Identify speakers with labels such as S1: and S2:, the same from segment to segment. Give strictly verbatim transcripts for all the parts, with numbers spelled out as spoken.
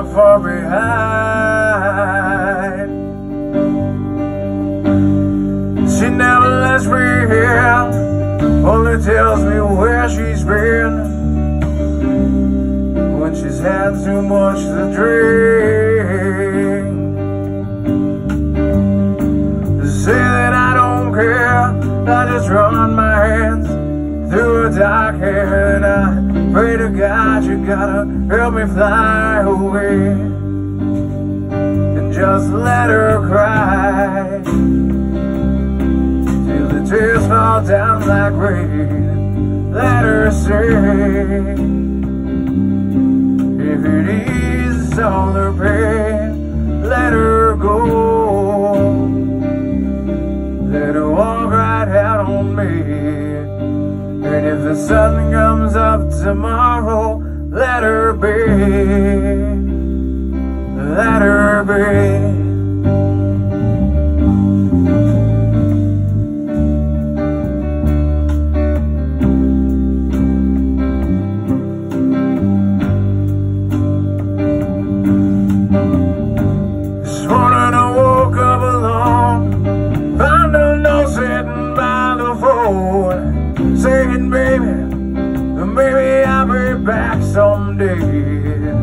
S1: not far behind. She never lets me in, only tells me where she's been when she's had too much to drink. To say that I don't care, I just run my hands through her dark hair, and I pray to God you gotta help me fly away, and just let her cry till the tears fall down like rain. Let her sing, if it eases all her pain. Let her go, let her walk right out on me. And if the sun comes up tomorrow, let her be, let her be. This morning I woke up alone, found a note sitting by the phone, saying, baby, maybe I'll be back someday.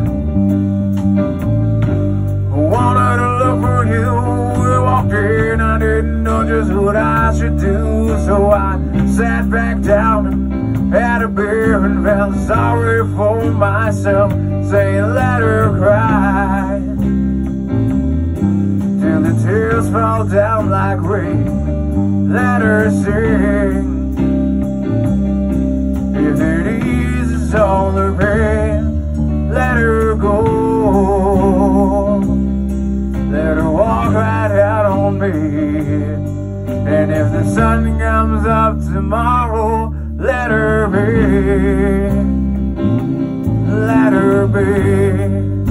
S1: I wanted to look for you, we walked in, I didn't know just what I should do. So I sat back down and had a beer and felt sorry for myself, saying let her cry till the tears fall down like rain. Let her sing, if it eases all her pain. Let her go, let her walk right out on me. And if the sun comes up tomorrow, let her be, let her be.